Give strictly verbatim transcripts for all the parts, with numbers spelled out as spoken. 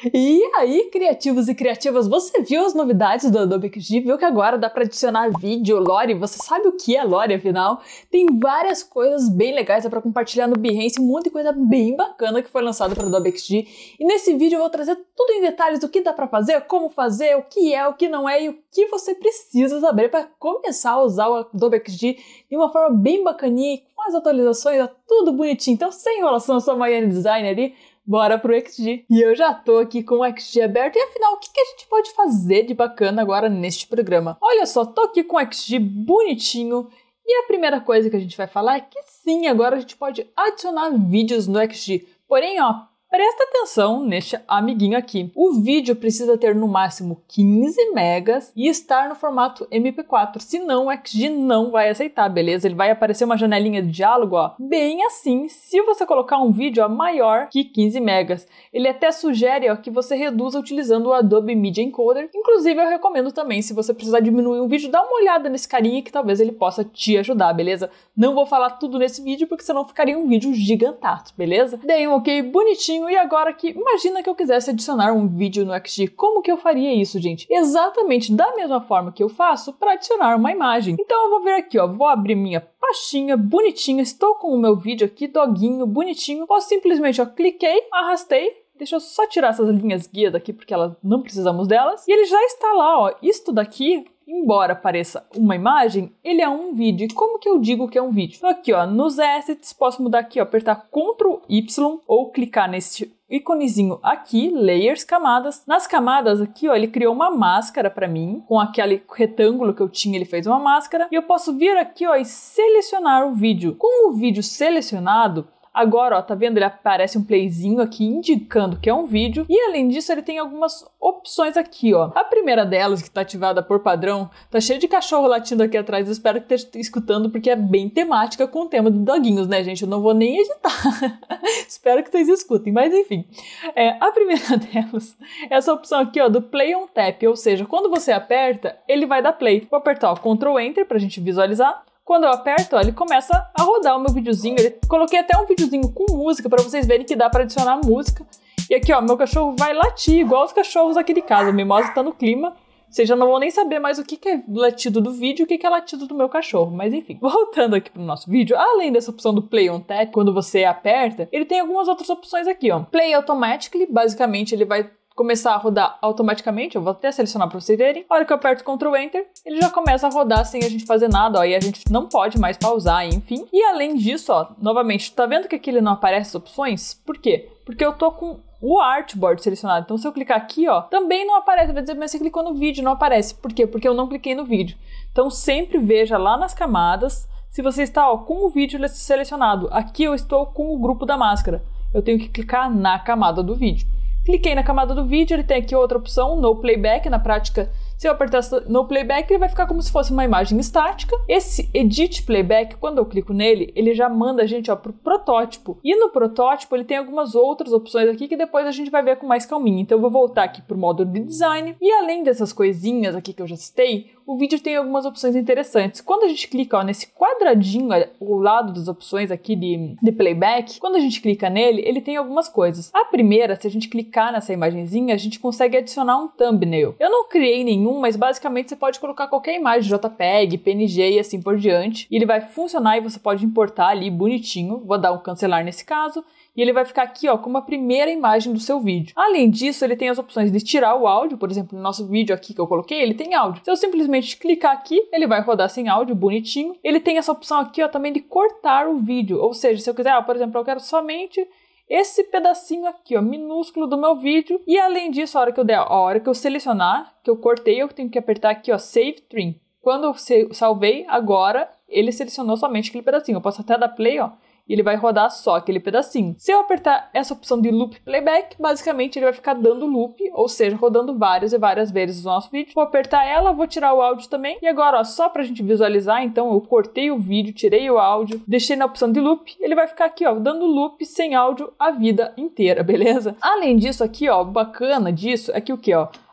E aí, criativos e criativas, você viu as novidades do Adobe X D? Viu que agora dá para adicionar vídeo, Lore? Você sabe o que é Lore, afinal? Tem várias coisas bem legais para compartilhar no Behance, muita coisa bem bacana que foi lançada para o Adobe X D. E nesse vídeo eu vou trazer tudo em detalhes do que dá para fazer, como fazer, o que é, o que não é e o que você precisa saber para começar a usar o Adobe X D de uma forma bem bacaninha e com as atualizações, tudo bonitinho. Então, sem enrolação, eu sou a Maiane Design ali. Bora pro X D. E eu já tô aqui com o X D aberto. E afinal, o que, que a gente pode fazer de bacana agora neste programa? Olha só, tô aqui com o X D bonitinho. E a primeira coisa que a gente vai falar é que sim, agora a gente pode adicionar vídeos no X D. Porém, ó, presta atenção neste amiguinho aqui. O vídeo precisa ter no máximo quinze megas e estar no formato M P quatro, senão o X D não vai aceitar, beleza? Ele vai aparecer uma janelinha de diálogo, ó, bem assim, se você colocar um vídeo ó, maior que quinze megas. Ele até sugere ó, que você reduza utilizando o Adobe Media Encoder. Inclusive, eu recomendo também, se você precisar diminuir um vídeo, dá uma olhada nesse carinha que talvez ele possa te ajudar, beleza? Não vou falar tudo nesse vídeo, porque senão ficaria um vídeo gigantaço, beleza? Dei um ok bonitinho. E agora que, imagina que eu quisesse adicionar um vídeo no X D, como que eu faria isso, gente? Exatamente da mesma forma que eu faço para adicionar uma imagem. Então eu vou vir aqui, ó, vou abrir minha pastinha bonitinha, estou com o meu vídeo aqui, doguinho, bonitinho, posso simplesmente, ó, cliquei, arrastei, deixa eu só tirar essas linhas guia daqui porque elas não precisamos delas, e ele já está lá, ó, isto daqui, embora pareça uma imagem, ele é um vídeo. E como que eu digo que é um vídeo? Então aqui, ó, nos assets, posso mudar aqui, ó, apertar control Y ou clicar nesse íconezinho aqui, layers, camadas. Nas camadas aqui, ó, ele criou uma máscara para mim, com aquele retângulo que eu tinha, ele fez uma máscara. E eu posso vir aqui, ó, e selecionar o vídeo. Com o vídeo selecionado, agora, ó, tá vendo? Ele aparece um playzinho aqui indicando que é um vídeo. E além disso, ele tem algumas opções aqui, ó. A primeira delas, que tá ativada por padrão, tá cheia de cachorro latindo aqui atrás. Eu espero que esteja escutando, porque é bem temática com o tema de doguinhos, né, gente? Eu não vou nem editar. Espero que vocês escutem, mas enfim. É, a primeira delas é essa opção aqui, ó, do Play on Tap. Ou seja, quando você aperta, ele vai dar play. Vou apertar, ó, control Enter pra gente visualizar. Quando eu aperto, ó, ele começa a rodar o meu videozinho. Ele, coloquei até um videozinho com música para vocês verem que dá para adicionar música. E aqui, ó, meu cachorro vai latir igual os cachorros aqui de casa. A Mimosa tá no clima. Vocês já não vão nem saber mais o que, que é latido do vídeo e o que, que é latido do meu cachorro. Mas enfim, voltando aqui pro nosso vídeo, além dessa opção do Play on Tap, quando você aperta, ele tem algumas outras opções aqui, ó. Play Automatically, basicamente ele vai começar a rodar automaticamente, eu vou até selecionar para vocês verem. A hora que eu aperto control Enter, ele já começa a rodar sem a gente fazer nada, ó, e a gente não pode mais pausar, enfim. E além disso, ó, novamente, tá vendo que aqui ele não aparece as opções? Por quê? Porque eu tô com o artboard selecionado. Então, se eu clicar aqui, ó, também não aparece. Vai dizer, mas você clicou no vídeo, não aparece. Por quê? Porque eu não cliquei no vídeo. Então, sempre veja lá nas camadas se você está, ó, com o vídeo selecionado. Aqui eu estou com o grupo da máscara. Eu tenho que clicar na camada do vídeo. Cliquei na camada do vídeo, ele tem aqui outra opção, No Playback. Na prática, se eu apertar No Playback, ele vai ficar como se fosse uma imagem estática. Esse Edit Playback, quando eu clico nele, ele já manda a gente, ó, pro protótipo. E no protótipo, ele tem algumas outras opções aqui que depois a gente vai ver com mais calminha. Então eu vou voltar aqui pro módulo de design. E além dessas coisinhas aqui que eu já citei, o vídeo tem algumas opções interessantes. Quando a gente clica, ó, nesse quadradinho ao lado das opções aqui de, de playback, quando a gente clica nele, ele tem algumas coisas. A primeira, se a gente clicar nessa imagenzinha, a gente consegue adicionar um thumbnail. Eu não criei nenhum, mas basicamente você pode colocar qualquer imagem, JPEG, P N G e assim por diante. E ele vai funcionar e você pode importar ali bonitinho. Vou dar um cancelar nesse caso. E ele vai ficar aqui, ó, como a primeira imagem do seu vídeo. Além disso, ele tem as opções de tirar o áudio. Por exemplo, no nosso vídeo aqui que eu coloquei, ele tem áudio. Se eu simplesmente clicar aqui, ele vai rodar sem áudio, bonitinho. Ele tem essa opção aqui, ó, também de cortar o vídeo. Ou seja, se eu quiser, ó, por exemplo, eu quero somente esse pedacinho aqui, ó, minúsculo do meu vídeo. E além disso, a hora que eu der, ó, a hora que eu selecionar, que eu cortei, eu tenho que apertar aqui, ó, Save Trim. Quando eu salvei, agora ele selecionou somente aquele pedacinho. Eu posso até dar play, ó, e ele vai rodar só aquele pedacinho. Se eu apertar essa opção de Loop Playback, basicamente ele vai ficar dando loop, ou seja, rodando várias e várias vezes o nosso vídeo. Vou apertar ela, vou tirar o áudio também. E agora, ó, só pra gente visualizar, então eu cortei o vídeo, tirei o áudio, deixei na opção de loop, ele vai ficar aqui, ó, dando loop sem áudio a vida inteira, beleza? Além disso aqui, ó, bacana disso é que o que, ó,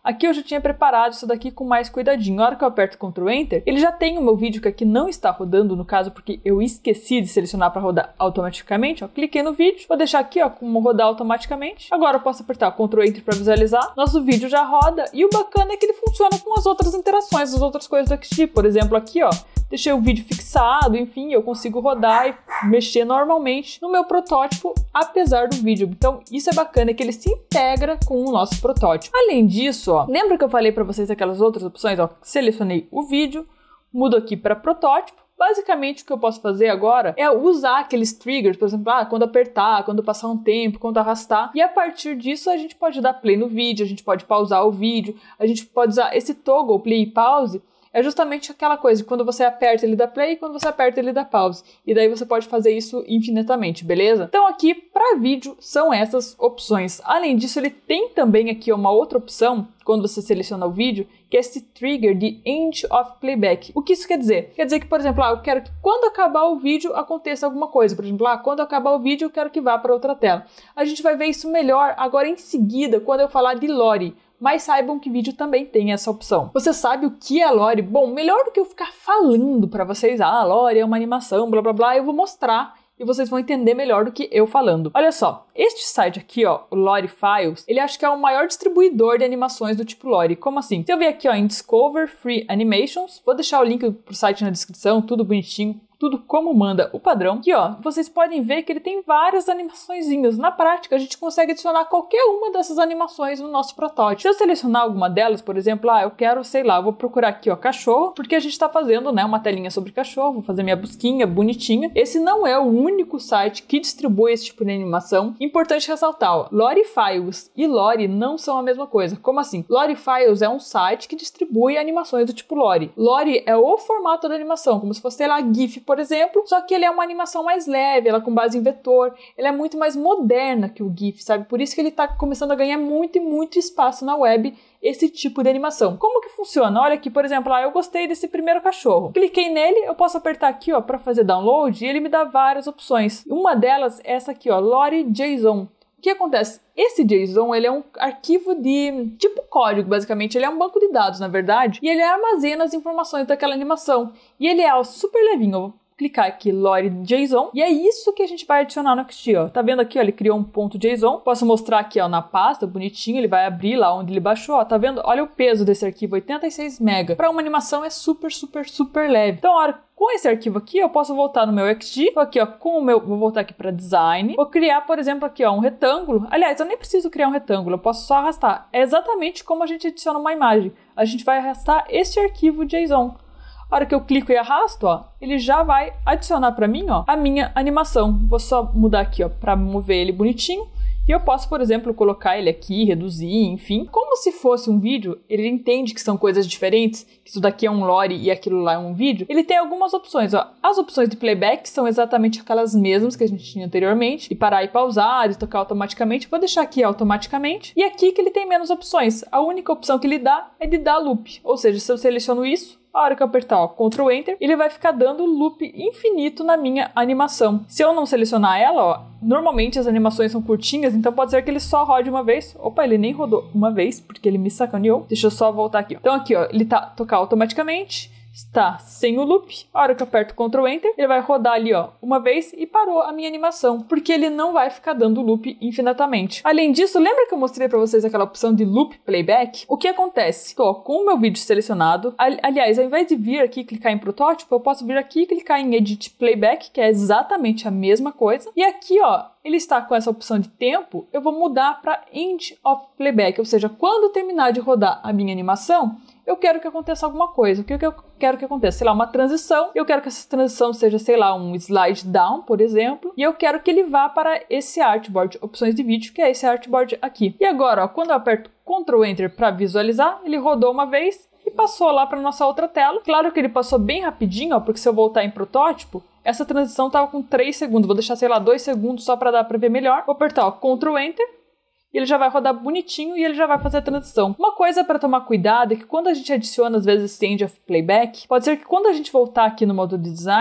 Aqui eu já tinha preparado isso daqui com mais cuidadinho. Na hora que eu aperto control enter, ele já tem o meu vídeo que aqui não está rodando, no caso porque eu esqueci de selecionar para rodar automaticamente. Ó, cliquei no vídeo, vou deixar aqui ó, como rodar automaticamente. Agora eu posso apertar control enter para visualizar. Nosso vídeo já roda e o bacana é que ele funciona com as outras interações, as outras coisas do X D. Por exemplo, aqui ó, deixei o vídeo fixado, enfim, eu consigo rodar e mexer normalmente no meu protótipo, apesar do vídeo. Então, isso é bacana, que ele se integra com o nosso protótipo. Além disso, ó, lembra que eu falei para vocês aquelas outras opções? Ó, selecionei o vídeo, mudo aqui para protótipo. Basicamente, o que eu posso fazer agora é usar aqueles triggers, por exemplo, ah, quando apertar, quando passar um tempo, quando arrastar. E a partir disso, a gente pode dar play no vídeo, a gente pode pausar o vídeo, a gente pode usar esse toggle play e pause. É justamente aquela coisa de quando você aperta ele dá play e quando você aperta ele dá pause. E daí você pode fazer isso infinitamente, beleza? Então aqui para vídeo são essas opções. Além disso, ele tem também aqui uma outra opção quando você seleciona o vídeo, que é esse trigger de End of Playback. O que isso quer dizer? Quer dizer que, por exemplo, ah, eu quero que quando acabar o vídeo aconteça alguma coisa. Por exemplo, ah, quando acabar o vídeo eu quero que vá para outra tela. A gente vai ver isso melhor agora em seguida quando eu falar de Lori. Mas saibam que vídeo também tem essa opção. Você sabe o que é Lori? Bom, melhor do que eu ficar falando para vocês, ah, Lori é uma animação, blá blá blá, eu vou mostrar e vocês vão entender melhor do que eu falando. Olha só, este site aqui, ó, o Lori Files, ele acho que é o maior distribuidor de animações do tipo Lori. Como assim? Se eu vier aqui, ó, em Discover Free Animations, vou deixar o link pro site na descrição, tudo bonitinho, tudo como manda o padrão. Aqui, ó, vocês podem ver que ele tem várias animaçõezinhas. Na prática, a gente consegue adicionar qualquer uma dessas animações no nosso protótipo. Se eu selecionar alguma delas, por exemplo, ah, eu quero, sei lá, vou procurar aqui, ó, cachorro, porque a gente tá fazendo, né, uma telinha sobre cachorro, vou fazer minha busquinha bonitinha. Esse não é o único site que distribui esse tipo de animação. Importante ressaltar, ó, Lori Files e Lori não são a mesma coisa. Como assim? Lori Files é um site que distribui animações do tipo Lori. Lori é o formato da animação, como se fosse, sei lá, GIF, por exemplo, só que ele é uma animação mais leve, ela com base em vetor, ela é muito mais moderna que o GIF, sabe? Por isso que ele tá começando a ganhar muito e muito espaço na web, esse tipo de animação. Como que funciona? Olha aqui, por exemplo, ah, eu gostei desse primeiro cachorro. Cliquei nele, eu posso apertar aqui, ó, para fazer download, e ele me dá várias opções. Uma delas é essa aqui, ó, Lori JSON. O que acontece? Esse JSON, ele é um arquivo de tipo código, basicamente. Ele é um banco de dados, na verdade, e ele armazena as informações daquela animação. E ele é ó, super levinho. Eu vou clicar aqui, Lori JSON, e é isso que a gente vai adicionar no X D, ó. Tá vendo aqui, ó, ele criou um ponto JSON. Posso mostrar aqui, ó, na pasta, bonitinho, ele vai abrir lá onde ele baixou, ó. Tá vendo? Olha o peso desse arquivo, oitenta e seis mega. Para uma animação é super, super, super leve. Então, olha, com esse arquivo aqui, eu posso voltar no meu X D, tô aqui, ó, com o meu, vou voltar aqui para design, vou criar, por exemplo, aqui, ó, um retângulo. Aliás, eu nem preciso criar um retângulo, eu posso só arrastar. É exatamente como a gente adiciona uma imagem. A gente vai arrastar este arquivo JSON. A hora que eu clico e arrasto, ó, ele já vai adicionar para mim, ó, a minha animação. Vou só mudar aqui, ó, para mover ele bonitinho. E eu posso, por exemplo, colocar ele aqui, reduzir, enfim. Como se fosse um vídeo, ele entende que são coisas diferentes, que isso daqui é um Lori e aquilo lá é um vídeo. Ele tem algumas opções, ó. As opções de playback são exatamente aquelas mesmas que a gente tinha anteriormente. De parar e pausar, de tocar automaticamente. Vou deixar aqui automaticamente. E aqui que ele tem menos opções. A única opção que ele dá é de dar loop. Ou seja, se eu seleciono isso, a hora que eu apertar ó, control enter, ele vai ficar dando loop infinito na minha animação. Se eu não selecionar ela, ó, normalmente as animações são curtinhas, então pode ser que ele só rode uma vez. Opa, ele nem rodou uma vez, porque ele me sacaneou. Deixa eu só voltar aqui. Ó. Então aqui, ó, ele tá tocar automaticamente. Está sem o loop, a hora que eu aperto control enter, ele vai rodar ali, ó, uma vez e parou a minha animação, porque ele não vai ficar dando loop infinitamente. Além disso, lembra que eu mostrei para vocês aquela opção de loop playback? O que acontece? Tô com o meu vídeo selecionado, ali, aliás, ao invés de vir aqui e clicar em protótipo, eu posso vir aqui e clicar em edit playback, que é exatamente a mesma coisa, e aqui, ó, ele está com essa opção de tempo, eu vou mudar para end of playback, ou seja, quando terminar de rodar a minha animação, eu quero que aconteça alguma coisa. O que eu quero que aconteça? Sei lá, uma transição. Eu quero que essa transição seja, sei lá, um slide down, por exemplo. E eu quero que ele vá para esse artboard, opções de vídeo, que é esse artboard aqui. E agora, ó, quando eu aperto control enter para visualizar, ele rodou uma vez e passou lá para nossa outra tela. Claro que ele passou bem rapidinho, ó, porque se eu voltar em protótipo, essa transição estava com três segundos. Vou deixar, sei lá, dois segundos só para dar para ver melhor. Vou apertar ó, control enter. Ele já vai rodar bonitinho e ele já vai fazer a transição. Uma coisa para tomar cuidado é que quando a gente adiciona, às vezes, esse end of playback, pode ser que quando a gente voltar aqui no modo de design,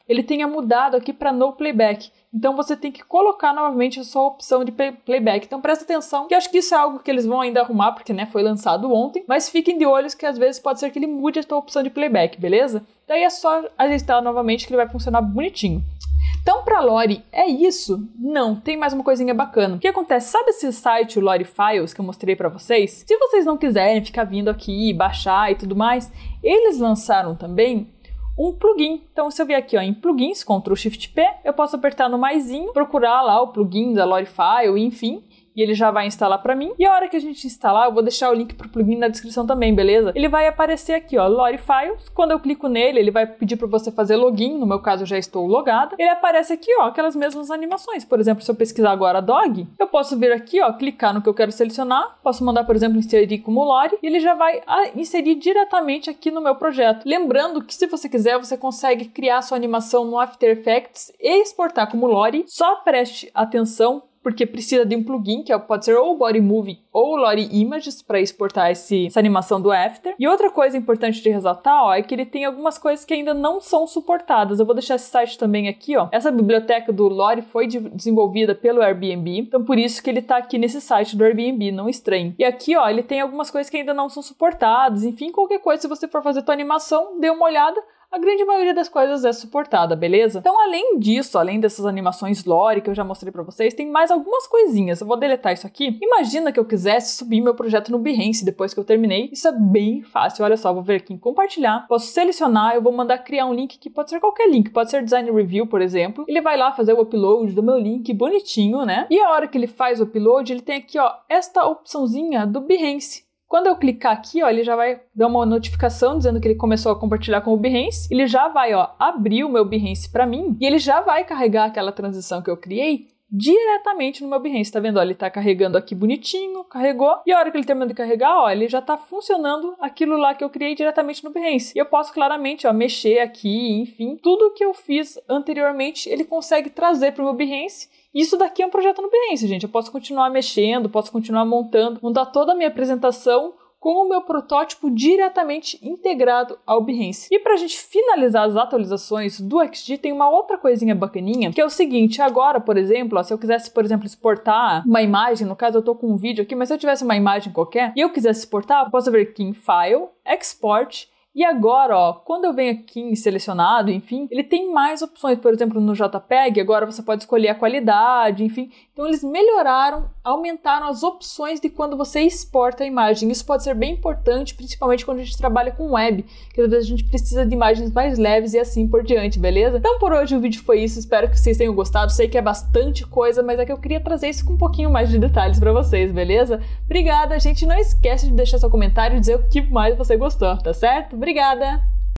ele tenha mudado aqui para no playback. Então você tem que colocar novamente a sua opção de playback. Então presta atenção, que acho que isso é algo que eles vão ainda arrumar, porque né, foi lançado ontem, mas fiquem de olhos que às vezes pode ser que ele mude a sua opção de playback, beleza? Daí é só ajustar novamente que ele vai funcionar bonitinho. Então, para Lori, é isso? Não, tem mais uma coisinha bacana. O que acontece? Sabe esse site, o Lori Files, que eu mostrei para vocês? Se vocês não quiserem ficar vindo aqui, baixar e tudo mais, eles lançaram também um plugin. Então, se eu vier aqui ó, em plugins, control shift P, eu posso apertar no maisinho, procurar lá o plugin da Lori File, enfim, e ele já vai instalar para mim. E a hora que a gente instalar, eu vou deixar o link pro plugin na descrição também, beleza? Ele vai aparecer aqui, ó, Lori Files. Quando eu clico nele, ele vai pedir para você fazer login. No meu caso, eu já estou logada. Ele aparece aqui, ó, aquelas mesmas animações. Por exemplo, se eu pesquisar agora dog, eu posso vir aqui, ó, clicar no que eu quero selecionar. Posso mandar, por exemplo, inserir como Lori. E ele já vai inserir diretamente aqui no meu projeto. Lembrando que se você quiser, você consegue criar sua animação no After Effects e exportar como Lori. Só preste atenção, porque precisa de um plugin, que pode ser ou o Body Movie ou o Lori Images para exportar esse, essa animação do After. E outra coisa importante de ressaltar, ó, é que ele tem algumas coisas que ainda não são suportadas. Eu vou deixar esse site também aqui, ó. Essa biblioteca do Lori foi de, desenvolvida pelo Airbnb, então por isso que ele tá aqui nesse site do Airbnb, não estranhe. E aqui, ó, ele tem algumas coisas que ainda não são suportadas. Enfim, qualquer coisa, se você for fazer tua animação, dê uma olhada. A grande maioria das coisas é suportada, beleza? Então, além disso, além dessas animações Lori que eu já mostrei pra vocês, tem mais algumas coisinhas. Eu vou deletar isso aqui. Imagina que eu quisesse subir meu projeto no Behance depois que eu terminei. Isso é bem fácil. Olha só, vou vir aqui em compartilhar. Posso selecionar, eu vou mandar criar um link que pode ser qualquer link. Pode ser Design Review, por exemplo. Ele vai lá fazer o upload do meu link bonitinho, né? E a hora que ele faz o upload, ele tem aqui, ó, esta opçãozinha do Behance. Quando eu clicar aqui, ó, ele já vai dar uma notificação dizendo que ele começou a compartilhar com o Behance. Ele já vai, ó, abrir o meu Behance para mim e ele já vai carregar aquela transição que eu criei diretamente no meu Behance, tá vendo? Ó, ele tá carregando aqui bonitinho, carregou, e a hora que ele terminou de carregar, ó, ele já tá funcionando aquilo lá que eu criei diretamente no Behance. E eu posso claramente, ó, mexer aqui, enfim, tudo que eu fiz anteriormente, ele consegue trazer pro meu Behance. Isso daqui é um projeto no Behance, gente. Eu posso continuar mexendo, posso continuar montando, montar toda a minha apresentação com o meu protótipo diretamente integrado ao Behance. E para a gente finalizar as atualizações do X D, tem uma outra coisinha bacaninha, que é o seguinte, agora, por exemplo, ó, se eu quisesse, por exemplo, exportar uma imagem, no caso eu tô com um vídeo aqui, mas se eu tivesse uma imagem qualquer e eu quisesse exportar, eu posso vir aqui em File, Export. E agora, ó, quando eu venho aqui em selecionado, enfim, ele tem mais opções. Por exemplo, no JPEG, agora você pode escolher a qualidade, enfim. Então, eles melhoraram, aumentaram as opções de quando você exporta a imagem. Isso pode ser bem importante, principalmente quando a gente trabalha com web, que às vezes a gente precisa de imagens mais leves e assim por diante, beleza? Então, por hoje o vídeo foi isso. Espero que vocês tenham gostado. Sei que é bastante coisa, mas é que eu queria trazer isso com um pouquinho mais de detalhes pra vocês, beleza? Obrigada, gente. Não esquece de deixar seu comentário e dizer o que mais você gostou, tá certo? Obrigada!